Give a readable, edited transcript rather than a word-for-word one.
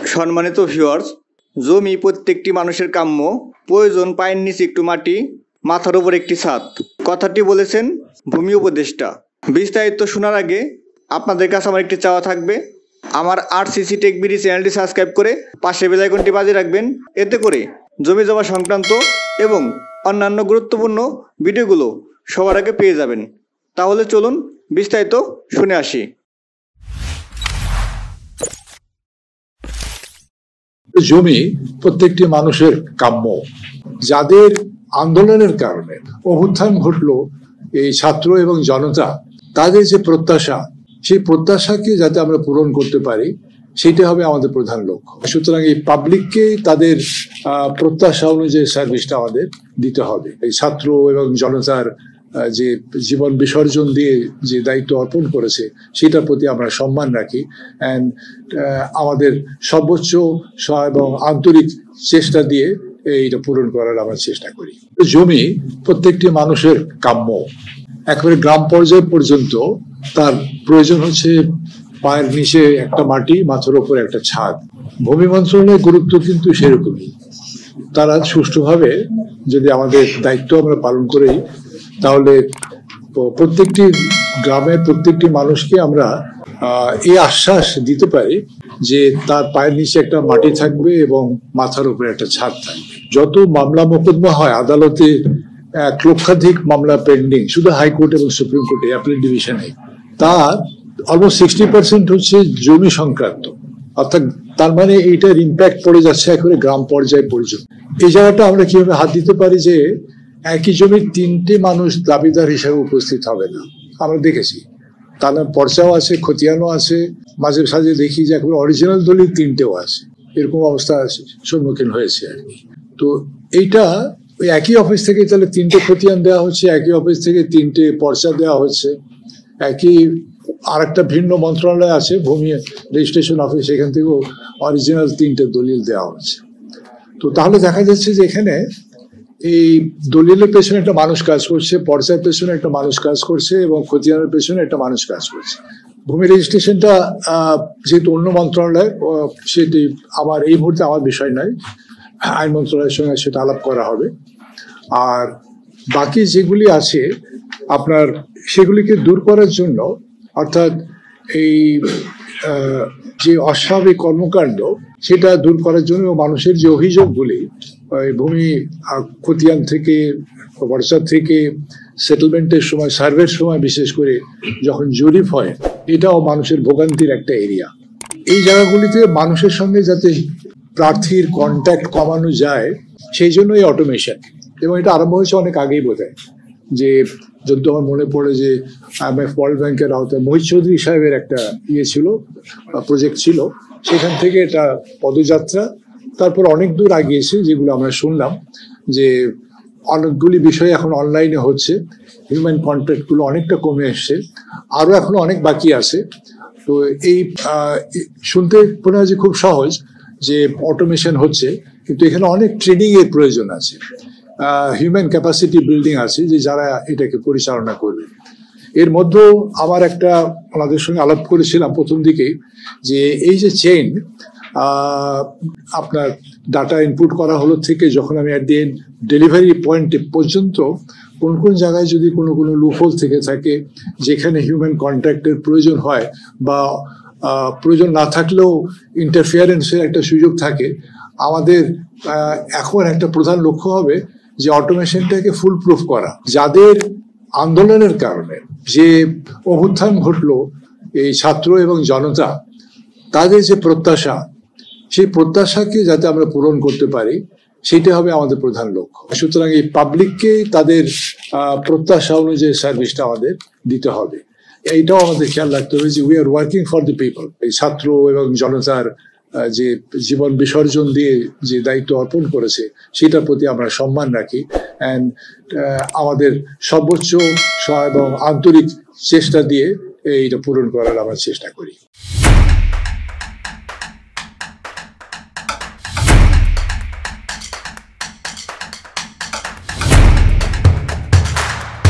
সম্মানিত ভিউয়ার্স, জমি প্রত্যেকটি মানুষের কাম্য। প্রয়োজন পায়ের নিচে একটু মাটি, মাথার উপর একটি ছাদ। কথাটি বলেছেন ভূমি উপদেষ্টা। বিস্তারিত শোনার আগে আপনাদের কাছে আমার একটি চাওয়া থাকবে, আমার আরসিসি টেক বিডি চ্যানেলটি সাবস্ক্রাইব করে পাশে বেল আইকনটি বাজিয়ে রাখবেন। এতে করে জমি জমা সংক্রান্ত এবং অন্যান্য গুরুত্বপূর্ণ ভিডিওগুলো সবার আগে পেয়ে যাবেন। তাহলে চলুন বিস্তারিত শুনে আসি। জমি প্রত্যেকটি মানুষের কাম্য। যাদের আন্দোলনের কারণে অভ্যুত্থান ঘটলো এই ছাত্র এবং জনতা, তাদের যে প্রত্যাশা, সেই প্রত্যাশাকে যাতে আমরা পূরণ করতে পারি, সেটা হবে আমাদের প্রধান লক্ষ্য। সুতরাং এই পাবলিককে তাদের প্রত্যাশা অনুযায়ী সার্ভিসটা আমাদের দিতে হবে। এই ছাত্র এবং জনতার যে জীবন বিসর্জন দিয়ে যে দায়িত্ব অর্পণ করেছে, সেটার প্রতি আমরা সম্মান রাখি অ্যান্ড আমাদের সর্বোচ্চ এবং আন্তরিক চেষ্টা দিয়ে এইটা পূরণ করার আমরা চেষ্টা করি। জমি প্রত্যেকটি মানুষের কাম্য। একেবারে গ্রাম পর্যায় পর্যন্ত তার প্রয়োজন হচ্ছে পায়ের নিচে একটা মাটি, মাথার উপর একটা ছাদ। ভূমি মন্ত্রণালয়ের গুরুত্ব কিন্তু সেরকমই। তারা সুষ্ঠুভাবে যদি আমাদের দায়িত্ব আমরা পালন করি, তাহলে প্রত্যেকটি গ্রামের প্রত্যেকটি মানুষকে আমরা এই আশ্বাস দিতে পারি যে তার পায়ের নিচে একটা মাটি থাকবে এবং মাথার উপরে একটা ছাদ থাকবে। যত মামলা মোকদ্দমা হয় আদালতে, 1 লক্ষাধিক মামলা পেন্ডিং শুধু হাইকোর্ট এবং সুপ্রিম কোর্টে, অ্যাপিল ডিভিশনে, তার অলমোস্ট 60% হচ্ছে জমি সংক্রান্ত। অর্থাৎ তার মানে এইটার ইম্প্যাক্ট পড়ে যাচ্ছে একেবারে গ্রাম পর্যায় পর্যন্ত। এই জায়গাটা আমরা কিভাবে হাত দিতে পারি যে একই জমির 3টে মানুষ দাবিদার হিসেবে উপস্থিত হবে না। আমরা দেখেছি তার পর্চাও আছে, খতিয়ানও আছে, মাঝে সাঝে দেখি যে এখন অরিজিনাল দলিল 3টেও আছে। এরকম অবস্থা সম্মুখীন হয়েছে আর কি। তো এইটা ওই একই অফিস থেকে তাহলে 3টে খতিয়ান দেওয়া হচ্ছে, একই অফিস থেকে 3টে পর্চা দেওয়া হচ্ছে, একই আরেকটা ভিন্ন মন্ত্রণালয় আছে ভূমি রেজিস্ট্রেশন অফিস, সেখান থেকেও অরিজিনাল 3টে দলিল দেওয়া হচ্ছে। তো তাহলে দেখা যাচ্ছে যে এখানে এই দলিলের পেছনে একটা মানুষ কাজ করছে, পর্চার পেছনে একটা মানুষ কাজ করছে এবং খতিয়ানের পেছনে একটা মানুষ কাজ করছে। ভূমি রেজিস্ট্রেশনটা যেহেতু অন্য মন্ত্রণালয়, সেটি আমার এই মুহূর্তে আমার বিষয় নয়, আইন মন্ত্রণালয়ের সঙ্গে সেটা আলাপ করা হবে। আর বাকি যেগুলি আছে আপনার, সেগুলিকে দূর করার জন্য, অর্থাৎ এই যে অস্বাভাবিক কর্মকাণ্ড, সেটা দূর করার জন্য মানুষের যে অভিযোগগুলি ভূমি খতিয়ান থেকে, পর্চা থেকে, সেটেলমেন্টের সময়, সার্ভের সময় বিশেষ করে যখন জরিপ হয়, এটাও মানুষের ভোগান্তির একটা এরিয়া। এই জায়গাগুলিতে মানুষের সঙ্গে যাতে প্রার্থীর কন্ট্যাক্ট কমানো যায়, সেই জন্য এই অটোমেশন। এবং এটা আরম্ভ হয়েছে অনেক আগেই বোধহয়। যে যদি আমার মনে পড়ে যে IMF ওয়ার্ল্ড ব্যাংকের আওতায় মোহিত চৌধুরী সাহেবের একটা ছিল, প্রজেক্ট ছিল, সেখান থেকে এটা পদযাত্রা, তারপর অনেক দূর আগিয়েছে, যেগুলো আমরা শুনলাম যে অনেকগুলি বিষয় এখন অনলাইনে হচ্ছে, হিউম্যান কন্ট্যাক্টগুলো অনেকটা কমে এসছে, আরও এখনো অনেক বাকি আছে। তো এই শুনতে মনে হয় যে খুব সহজ যে অটোমেশন হচ্ছে, কিন্তু এখানে অনেক ট্রেনিংয়ের প্রয়োজন আছে, হিউম্যান ক্যাপাসিটি বিল্ডিং আছে, যে যারা এটাকে পরিচালনা করবে। এর মধ্যেও আমার একটা ওনাদের সঙ্গে আলাপ করেছিলাম প্রথম দিকেই, যে এই যে চেইন, আপনার ডাটা ইনপুট করা হলো থেকে যখন আমি অ্যাট দি এন্ড ডেলিভারি পয়েন্টে পর্যন্ত কোন কোন জায়গায় যদি কোনো লুপহোল থেকে থাকে, যেখানে হিউম্যান কন্ট্যাক্টের প্রয়োজন হয় বা প্রয়োজন না থাকলেও ইন্টারফিয়ারেন্সের একটা সুযোগ থাকে, আমাদের এখন একটা প্রধান লক্ষ্য হবে যে অটোমেশনটাকে ফুল প্রুফ করা। যাদের আন্দোলনের কারণে যে অভ্যুত্থান ঘটলো এই ছাত্র এবং জনতা, তাদের যে প্রত্যাশা, সেই প্রত্যাশাকে যাতে আমরা পূরণ করতে পারি, সেটা হবে আমাদের প্রধান লক্ষ্য। সুতরাং এই পাবলিককে তাদের প্রত্যাশা অনুযায়ী সার্ভিসটা আমাদের দিতে হবে। এইটাও আমাদের খেয়াল রাখতে হবে যে we are working for the people. এই ছাত্র এবং জনতার যে জীবন বিসর্জন দিয়ে যে দায়িত্ব অর্পণ করেছে, সেটার প্রতি আমরা সম্মান রাখি অ্যান্ড আমাদের সর্বোচ্চ এবং আন্তরিক চেষ্টা দিয়ে এইটা পূরণ করার আমরা চেষ্টা করি।